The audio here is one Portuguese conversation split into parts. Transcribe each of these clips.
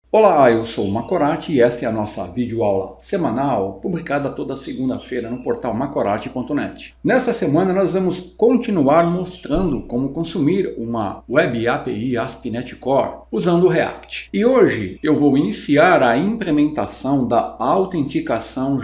Olá, eu sou o Macorati e esta é a nossa videoaula semanal, publicada toda segunda-feira no portal macorati.net. Nesta semana nós vamos continuar mostrando como consumir uma Web API ASP.NET Core usando o React. E hoje eu vou iniciar a implementação da autenticação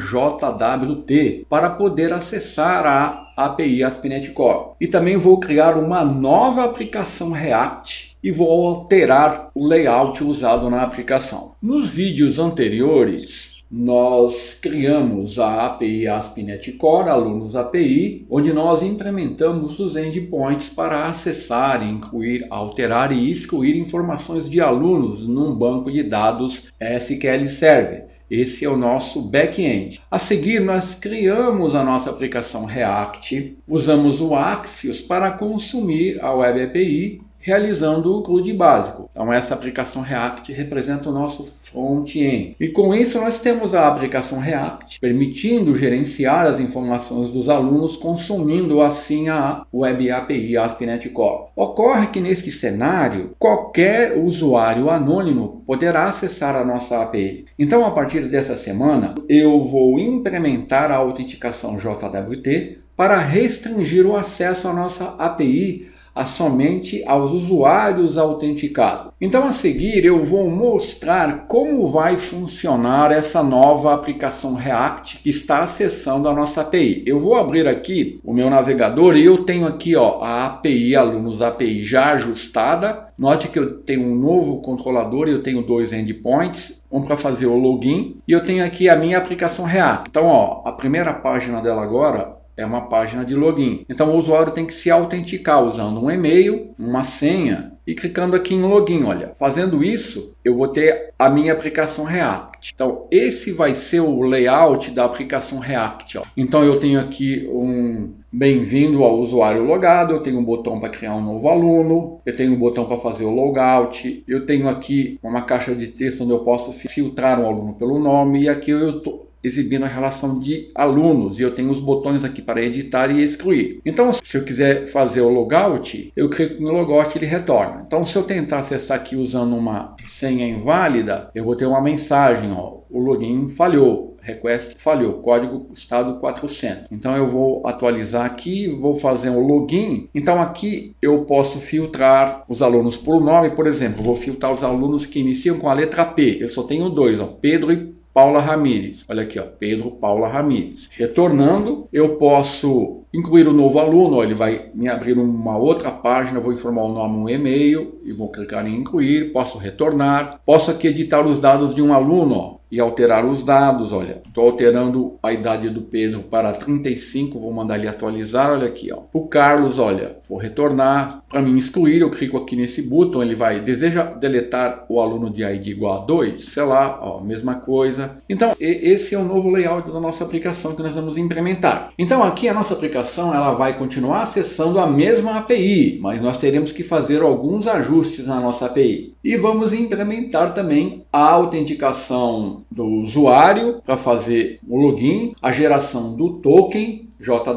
JWT para poder acessar a API ASP.NET Core. E também vou criar uma nova aplicação React e vou alterar o layout usado na aplicação. Nos vídeos anteriores, nós criamos a API ASP.NET Core, alunos API, onde nós implementamos os endpoints para acessar, incluir, alterar e excluir informações de alunos num banco de dados SQL Server. Esse é o nosso back-end. A seguir, nós criamos a nossa aplicação React, usamos o Axios para consumir a Web API, realizando o CRUD básico. Então essa aplicação React representa o nosso front-end. E com isso nós temos a aplicação React, permitindo gerenciar as informações dos alunos, consumindo assim a Web API ASP.NET Core. Ocorre que neste cenário, qualquer usuário anônimo poderá acessar a nossa API. Então a partir dessa semana, eu vou implementar a autenticação JWT para restringir o acesso à nossa API somente aos usuários autenticados. Então a seguir eu vou mostrar como vai funcionar essa nova aplicação React que está acessando a nossa API. Eu vou abrir aqui o meu navegador e eu tenho aqui a API, alunos API já ajustada. Note que eu tenho um novo controlador e eu tenho dois endpoints, um para fazer o login e eu tenho aqui a minha aplicação React. Então a primeira página dela agora é uma página de login. Então o usuário tem que se autenticar usando um e-mail, uma senha e clicando aqui em login. Olha, fazendo isso, eu vou ter a minha aplicação React. Então esse vai ser o layout da aplicação React. Então eu tenho aqui um bem-vindo ao usuário logado, eu tenho um botão para criar um novo aluno, eu tenho um botão para fazer o logout, eu tenho aqui uma caixa de texto onde eu posso filtrar um aluno pelo nome e aqui eu estou exibindo a relação de alunos e eu tenho os botões aqui para editar e excluir. Então se eu quiser fazer o logout, eu clico no logout e ele retorna. Então se eu tentar acessar aqui usando uma senha inválida, eu vou ter uma mensagem, o login falhou. Request falhou, código estado 400. Então eu vou atualizar aqui, vou fazer um login. Então aqui eu posso filtrar os alunos por nome, por exemplo, vou filtrar os alunos que iniciam com a letra P. Eu só tenho dois, Pedro e Paula Ramírez. Olha aqui, Pedro, Paula Ramírez. Retornando, eu posso incluir o novo aluno, ele vai me abrir uma outra página, vou informar o nome, um e-mail e vou clicar em incluir, posso retornar, posso aqui editar os dados de um aluno, e alterar os dados. Olha, estou alterando a idade do Pedro para 35, vou mandar ele atualizar, olha aqui, o Carlos, olha, vou retornar, para mim excluir, eu clico aqui nesse botão, ele vai, deseja deletar o aluno de ID igual a 2, sei lá, mesma coisa. Então, esse é o novo layout da nossa aplicação que nós vamos implementar. Então, aqui a nossa aplicação, ela vai continuar acessando a mesma API, mas nós teremos que fazer alguns ajustes na nossa API. E vamos implementar também a autenticação do usuário para fazer o login, a geração do token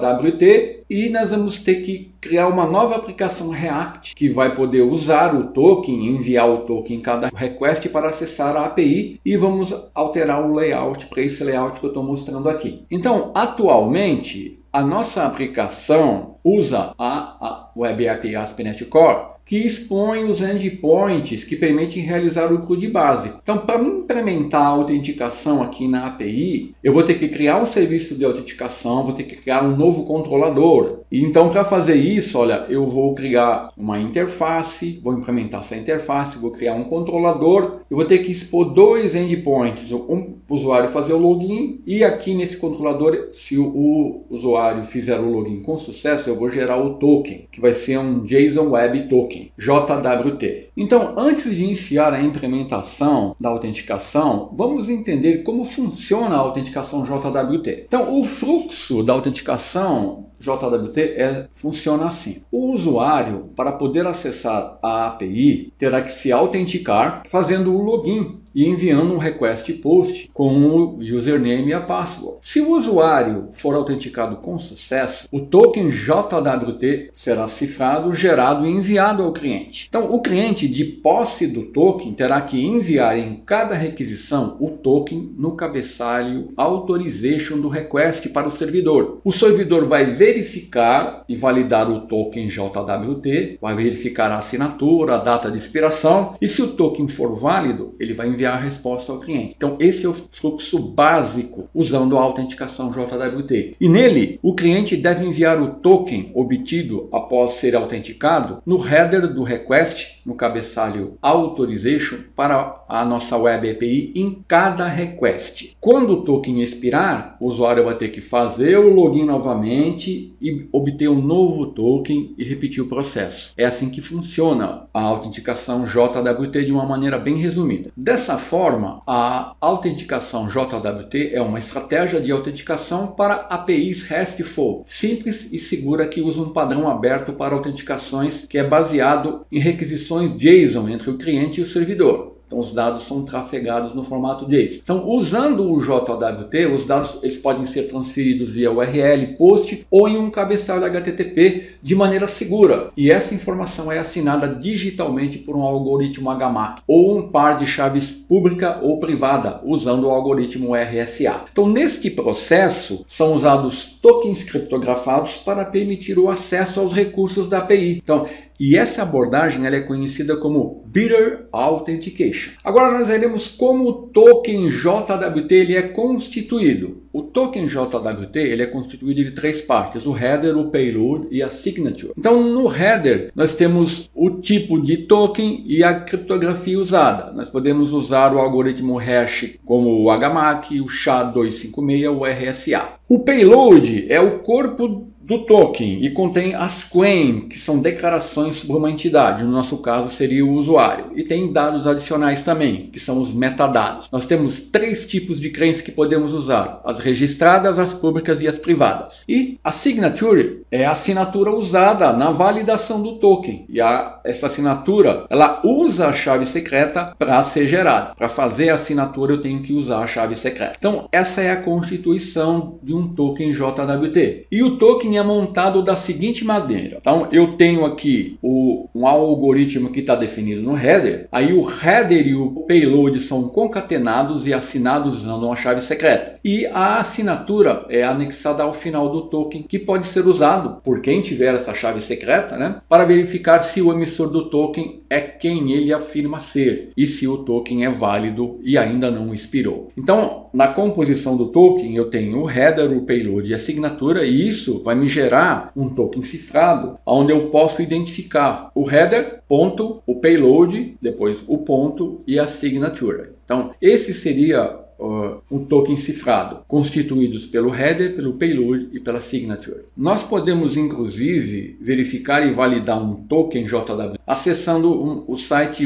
JWT e nós vamos ter que criar uma nova aplicação React que vai poder usar o token, enviar o token em cada request para acessar a API e vamos alterar o layout para esse layout que eu estou mostrando aqui. Então, atualmente, a nossa aplicação usa a Web API ASP.NET Core que expõe os endpoints que permitem realizar o CRUD básico. Então, para implementar a autenticação aqui na API, eu vou ter que criar um serviço de autenticação, vou ter que criar um novo controlador. E então, para fazer isso, olha, eu vou criar uma interface, vou implementar essa interface, vou criar um controlador, eu vou ter que expor dois endpoints, um para o usuário fazer o login e aqui nesse controlador, se o usuário fizer o login com sucesso, eu vou gerar o token, que vai ser um JSON Web Token. JWT. Então, antes de iniciar a implementação da autenticação, vamos entender como funciona a autenticação JWT. Então, o fluxo da autenticação JWT funciona assim. O usuário, para poder acessar a API, terá que se autenticar fazendo o login e enviando um request post com o username e a password. Se o usuário for autenticado com sucesso, o token JWT será cifrado, gerado e enviado ao cliente. Então, o cliente, de posse do token, terá que enviar em cada requisição o token no cabeçalho authorization do request para o servidor. O servidor vai verificar e validar o token JWT, vai verificar a assinatura, a data de expiração, e se o token for válido, ele vai enviar a resposta ao cliente. Então, esse é o fluxo básico usando a autenticação JWT. E nele, o cliente deve enviar o token obtido após ser autenticado no header do request, no cabeçalho authorization, para a nossa web API em cada request. Quando o token expirar, o usuário vai ter que fazer o login novamente e obter um novo token e repetir o processo. É assim que funciona a autenticação JWT de uma maneira bem resumida. Dessa forma, a autenticação JWT é uma estratégia de autenticação para APIs RESTful, simples e segura, que usa um padrão aberto para autenticações que é baseado em requisições JSON entre o cliente e o servidor. Então, os dados são trafegados no formato JSON. Então, usando o JWT, os dados eles podem ser transferidos via URL, post ou em um cabeçalho HTTP de maneira segura. E essa informação é assinada digitalmente por um algoritmo HMAC ou um par de chaves pública ou privada, usando o algoritmo RSA. Então, neste processo, são usados tokens criptografados para permitir o acesso aos recursos da API. Então, e essa abordagem ela é conhecida como Bidder Authentication. Agora nós veremos como o token JWT ele é constituído. O token JWT ele é constituído de três partes: o header, o payload e a signature. Então, no header nós temos o tipo de token e a criptografia usada. Nós podemos usar o algoritmo hash como o HMAC, o SHA-256, o RSA. O payload é o corpo do token e contém as claims, que são declarações sobre uma entidade, no nosso caso seria o usuário, e tem dados adicionais também, que são os metadados. Nós temos três tipos de claims que podemos usar: as registradas, as públicas e as privadas. E a signature é a assinatura usada na validação do token, e essa assinatura ela usa a chave secreta para ser gerada. Para fazer a assinatura eu tenho que usar a chave secreta. Então essa é a constituição de um token JWT. E o token é montado da seguinte maneira. Então eu tenho aqui um algoritmo que está definido no header. Aí o header e o payload são concatenados e assinados usando uma chave secreta. E a assinatura é anexada ao final do token, que pode ser usado por quem tiver essa chave secreta, né, para verificar se o emissor do token é quem ele afirma ser e se o token é válido e ainda não expirou. Então, na composição do token eu tenho o header, o payload e a assinatura, e isso vai me gerar um token cifrado, onde eu posso identificar o header, ponto, o payload, depois o ponto e a signature. Então, esse seria um token cifrado, constituídos pelo header, pelo payload e pela signature. Nós podemos, inclusive, verificar e validar um token JWT acessando o site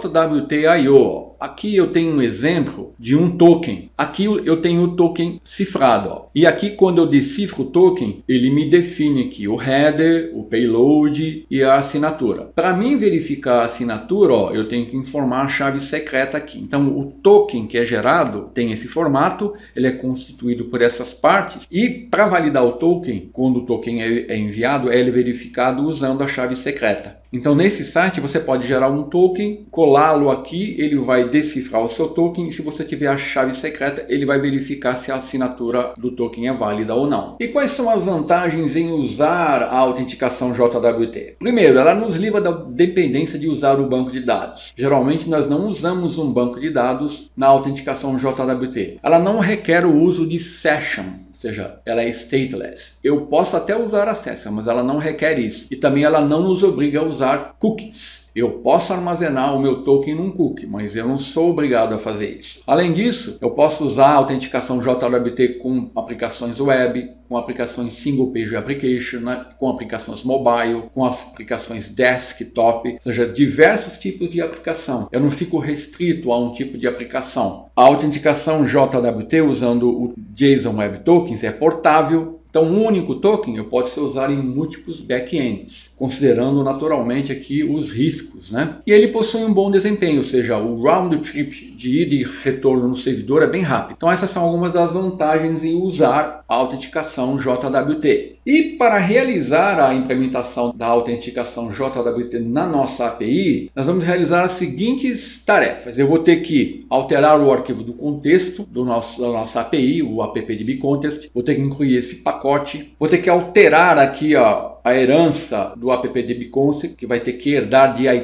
JWT.io. Aqui eu tenho um exemplo de um token. Aqui eu tenho o token cifrado. Ó. E aqui, quando eu decifro o token, ele me define aqui o header, o payload e a assinatura. Para mim verificar a assinatura, ó, eu tenho que informar a chave secreta aqui. Então, o token que é gerado tem esse formato, ele é constituído por essas partes. E para validar o token, quando o token é enviado, ele é verificado usando a chave secreta. Então, nesse site você pode gerar um token, colá-lo aqui, ele vai decifrar o seu token, e se você tiver a chave secreta, ele vai verificar se a assinatura do token é válida ou não. E quais são as vantagens em usar a autenticação JWT? Primeiro, ela nos livra da dependência de usar o banco de dados. Geralmente nós não usamos um banco de dados na autenticação JWT. Ela não requer o uso de session. Ou seja, ela é stateless. Eu posso até usar a session, mas ela não requer isso. E também ela não nos obriga a usar cookies. Eu posso armazenar o meu token num cookie, mas eu não sou obrigado a fazer isso. Além disso, eu posso usar a autenticação JWT com aplicações web, com aplicações single page application, né? Com aplicações mobile, com as aplicações desktop, ou seja, diversos tipos de aplicação. Eu não fico restrito a um tipo de aplicação. A autenticação JWT usando o JSON Web Tokens é portável, Então, um único token eu posso ser usado em múltiplos backends, considerando naturalmente aqui os riscos, né? E ele possui um bom desempenho, ou seja, o round trip de ida e retorno no servidor é bem rápido. Então, essas são algumas das vantagens em usar a autenticação JWT. E para realizar a implementação da autenticação JWT na nossa API, nós vamos realizar as seguintes tarefas. Eu vou ter que alterar o arquivo do contexto da nossa API, o appdbcontest, vou ter que incluir esse pacote, vou ter que alterar aqui a herança do appdbconst, que vai ter que herdar de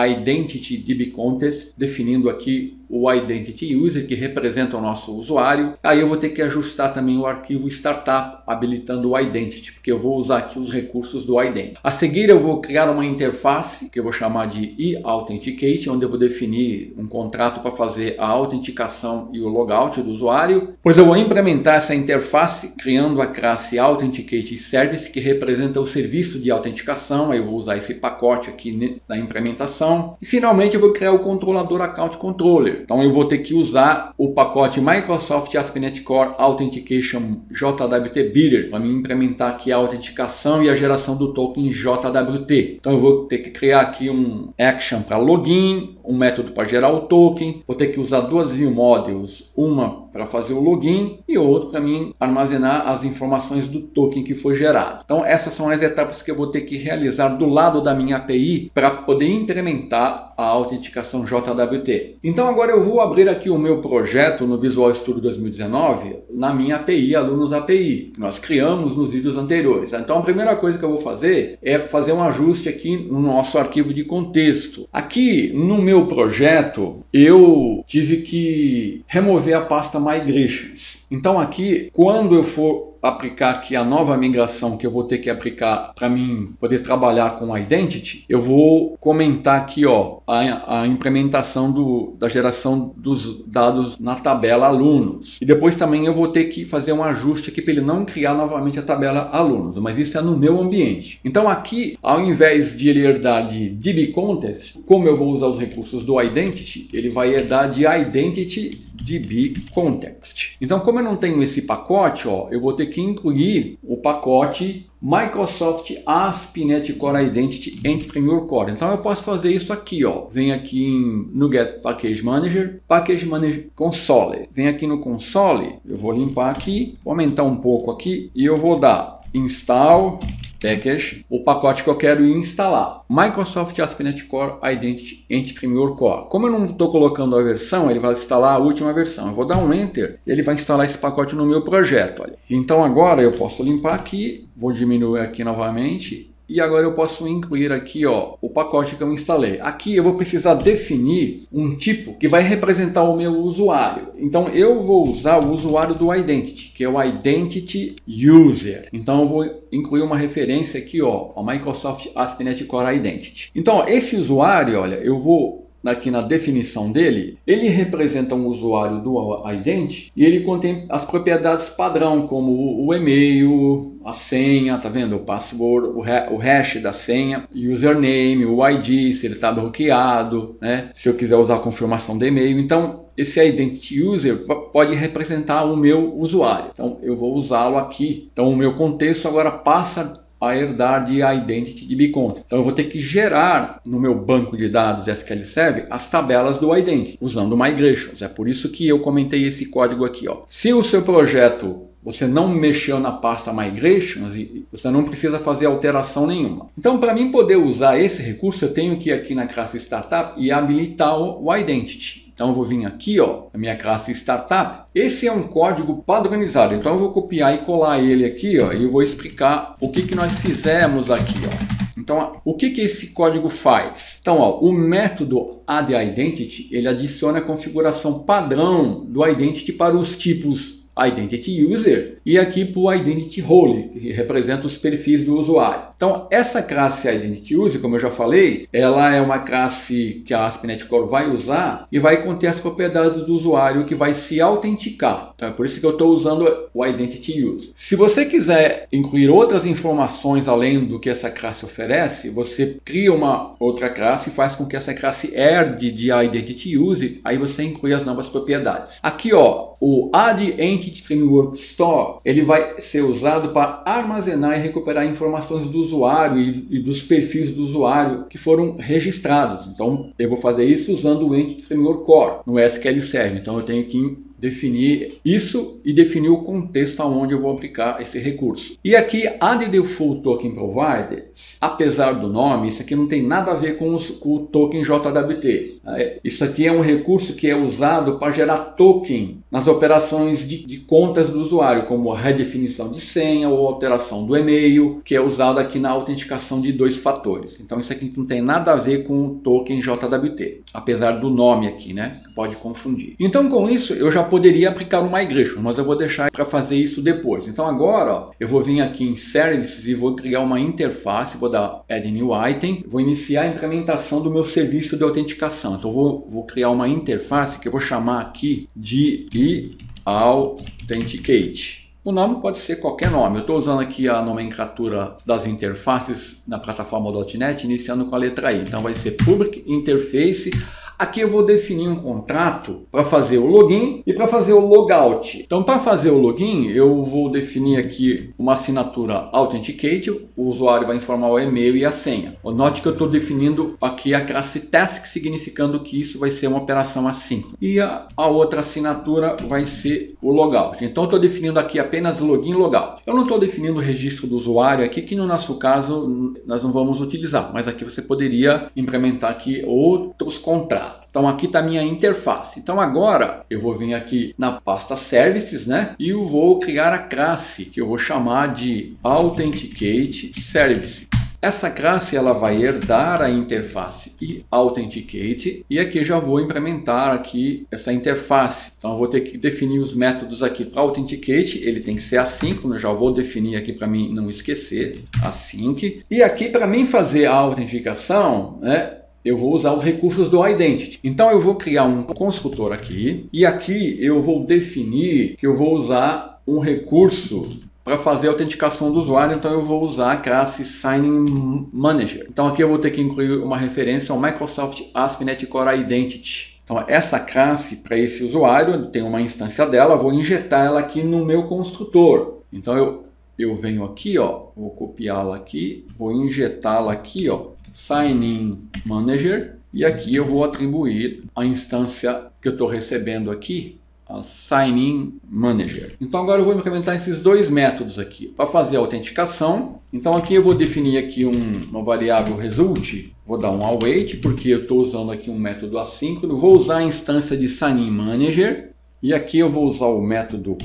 identity-dbcontest, definindo aqui o identity user, que representa o nosso usuário. Aí eu vou ter que ajustar também o arquivo startup, habilitando o identity, porque eu vou usar aqui os recursos do identity. A seguir eu vou criar uma interface, que eu vou chamar de e-authenticate, onde eu vou definir um contrato para fazer a autenticação e o logout do usuário. Pois eu vou implementar essa interface, criando a classe authenticate service, que representa o serviço de autenticação. Aí eu vou usar esse pacote aqui na implementação. E finalmente eu vou criar o controlador account controller. Então eu vou ter que usar o pacote Microsoft ASP.NET Core Authentication JWT Builder para me implementar aqui a autenticação e a geração do token JWT. Então eu vou ter que criar aqui um action para login, um método para gerar o token, vou ter que usar duas view modules, uma para fazer o login e outro para mim armazenar as informações do token que foi gerado. Então essas são as etapas que eu vou ter que realizar do lado da minha API para poder implementar a autenticação JWT. Então agora eu vou abrir aqui o meu projeto no Visual Studio 2019 na minha API, Alunos API, que nós criamos nos vídeos anteriores. Então a primeira coisa que eu vou fazer é fazer um ajuste aqui no nosso arquivo de contexto. Aqui no meu projeto eu tive que remover a pasta Migrations. Então aqui, quando eu for aplicar aqui a nova migração que eu vou ter que aplicar para mim poder trabalhar com Identity, eu vou comentar aqui a implementação da geração dos dados na tabela alunos. E depois também eu vou ter que fazer um ajuste aqui para ele não criar novamente a tabela alunos, mas isso é no meu ambiente. Então aqui, ao invés de ele herdar de dbcontest, como eu vou usar os recursos do Identity, ele vai herdar de Identity dbcontext. Então, como eu não tenho esse pacote, eu vou ter que incluir o pacote Microsoft ASP.NET Core Identity and Framework Core. Então eu posso fazer isso aqui, vem aqui no Get Package Manager Console. Vem aqui no Console, eu vou limpar aqui, vou aumentar um pouco aqui e eu vou dar install package, o pacote que eu quero instalar. Microsoft ASP.NET Core Identity and Framework Core. Como eu não estou colocando a versão, ele vai instalar a última versão. Eu vou dar um Enter e ele vai instalar esse pacote no meu projeto. Olha. Então agora eu posso limpar aqui, vou diminuir aqui novamente. E agora eu posso incluir aqui o pacote que eu instalei. Aqui eu vou precisar definir um tipo que vai representar o meu usuário. Então eu vou usar o usuário do Identity, que é o Identity User. Então eu vou incluir uma referência aqui, ao Microsoft ASP.NET Core Identity. Então esse usuário, olha, eu vou aqui na definição dele, ele representa um usuário do Identity e ele contém as propriedades padrão, como o e-mail, a senha, tá vendo? O password, o hash da senha, username, o ID, se ele está bloqueado, né? Se eu quiser usar a confirmação do e-mail. Então, esse Identity User pode representar o meu usuário. Então, eu vou usá-lo aqui. Então, o meu contexto agora passa a herdar de Identity dbcontext. Então eu vou ter que gerar no meu banco de dados SQL Server as tabelas do Identity, usando Migrations. É por isso que eu comentei esse código aqui. Se o seu projeto você não mexeu na pasta Migrations, você não precisa fazer alteração nenhuma. Então, para mim poder usar esse recurso, eu tenho que ir aqui na classe Startup e habilitar o Identity. Então eu vou vir aqui, na minha classe Startup. Esse é um código padronizado. Então eu vou copiar e colar ele aqui, e eu vou explicar o que nós fizemos aqui, Então, o que esse código faz? Então, o método addIdentity, ele adiciona a configuração padrão do Identity para os tipos Identity User e aqui para o Identity Role, que representa os perfis do usuário. Então, essa classe Identity User, como eu já falei, ela é uma classe que a ASP.NET Core vai usar e vai conter as propriedades do usuário que vai se autenticar. Então, é por isso que eu estou usando o Identity User. Se você quiser incluir outras informações além do que essa classe oferece, você cria uma outra classe e faz com que essa classe herde de Identity User, aí você inclui as novas propriedades. Aqui, o addEntity Entity Framework Store, ele vai ser usado para armazenar e recuperar informações do usuário e dos perfis do usuário que foram registrados. Então, eu vou fazer isso usando o Entity Framework Core no SQL Server. Então, eu tenho que definir isso e definir o contexto aonde eu vou aplicar esse recurso. E aqui, Add Default Token Providers, apesar do nome, isso aqui não tem nada a ver com o token JWT. Isso aqui é um recurso que é usado para gerar token nas operações de contas do usuário, como a redefinição de senha ou alteração do e-mail, que é usado aqui na autenticação de 2 fatores. Então isso aqui não tem nada a ver com o token JWT, apesar do nome aqui, né? Pode confundir. Então com isso eu já poderia aplicar o Migration, mas eu vou deixar para fazer isso depois. Então agora, ó, eu vou vir aqui em Services e vou criar uma interface, vou dar Add New Item, vou iniciar a implementação do meu serviço de autenticação. Então vou criar uma interface que eu vou chamar aqui de Authenticate. O nome pode ser qualquer nome. Eu estou usando aqui a nomenclatura das interfaces na plataforma .NET, iniciando com a letra I. Então vai ser Public Interface. Aqui eu vou definir um contrato para fazer o login e para fazer o logout. Então, para fazer o login, eu vou definir aqui uma assinatura Authenticate. O usuário vai informar o e-mail e a senha. Note que eu estou definindo aqui a classe Task, significando que isso vai ser uma operação assíncrona. E a outra assinatura vai ser o logout. Então, eu estou definindo aqui apenas login e logout. Eu não estou definindo o registro do usuário aqui, que no nosso caso nós não vamos utilizar. Mas aqui você poderia implementar aqui outros contratos. Então aqui está a minha interface. Então agora eu vou vir aqui na pasta Services, né? E eu vou criar a classe que eu vou chamar de Authenticate Service. Essa classe ela vai herdar a interface e Authenticate, e aqui já vou implementar aqui essa interface. Então eu vou ter que definir os métodos aqui para Authenticate, ele tem que ser assíncrono, eu já vou definir aqui para mim não esquecer, async. E aqui para mim fazer a autenticação, né? Eu vou usar os recursos do Identity. Então eu vou criar um construtor aqui e aqui eu vou definir que eu vou usar um recurso para fazer a autenticação do usuário. Então eu vou usar a classe Signing Manager. Então aqui eu vou ter que incluir uma referência ao Microsoft ASP.NET Core Identity. Então essa classe para esse usuário, eu tenho uma instância dela, vou injetar ela aqui no meu construtor. Então eu venho aqui, ó, vou copiá-la aqui, vou injetá-la aqui, ó, Sign-in Manager, e aqui eu vou atribuir a instância que eu estou recebendo aqui, a Sign-in Manager. Então agora eu vou implementar esses 2 métodos aqui para fazer a autenticação. Então aqui eu vou definir aqui uma variável result, vou dar um await porque eu estou usando aqui um método assíncrono, vou usar a instância de Sign-in Manager e aqui eu vou usar o método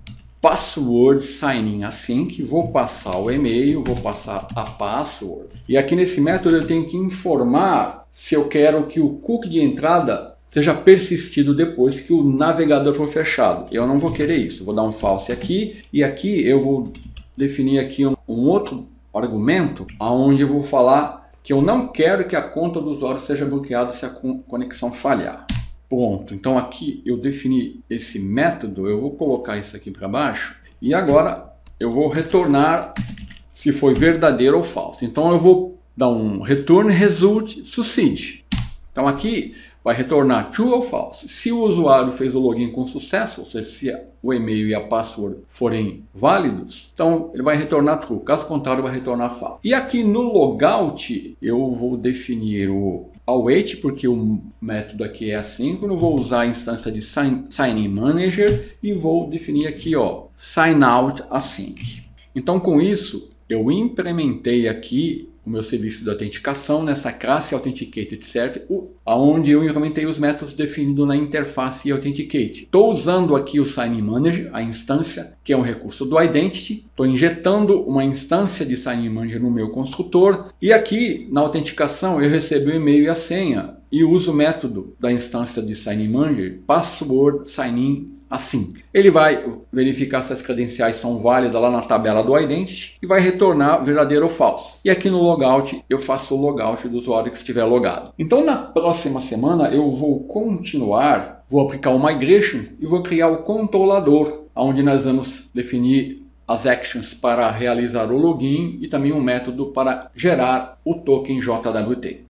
Password Sign-in Async, vou passar o e-mail, vou passar a password. E aqui nesse método eu tenho que informar se eu quero que o cookie de entrada seja persistido depois que o navegador for fechado. Eu não vou querer isso, vou dar um false aqui e aqui eu vou definir aqui um outro argumento onde eu vou falar que eu não quero que a conta do usuário seja bloqueada se a conexão falhar. Pronto, então aqui eu defini esse método, eu vou colocar isso aqui para baixo e agora eu vou retornar se foi verdadeiro ou falso. Então eu vou dar um return result succeed. Então aqui vai retornar true ou false. Se o usuário fez o login com sucesso, ou seja, se o e-mail e a password forem válidos, então ele vai retornar true. Caso contrário, vai retornar false. E aqui no logout eu vou definir o await, porque o método aqui é assíncrono, vou usar a instância de Sign-in Manager e vou definir aqui, ó, Sign Out Async. Então com isso eu implementei aqui o meu serviço de autenticação nessa classe Authenticated Service, onde eu implementei os métodos definidos na interface Authenticate. Estou usando aqui o Sign-in Manager, a instância, que é um recurso do Identity. Estou injetando uma instância de Sign-in Manager no meu construtor. E aqui, na autenticação, eu recebo o e-mail e a senha. E uso o método da instância de Sign-in Manager, Password Sign-in Async. Ele vai verificar se as credenciais são válidas lá na tabela do Identity e vai retornar verdadeiro ou falso. E aqui no logout eu faço o logout do usuário que estiver logado. Então na próxima semana eu vou continuar, vou aplicar o Migration e vou criar o controlador, onde nós vamos definir as actions para realizar o login e também um método para gerar o token JWT.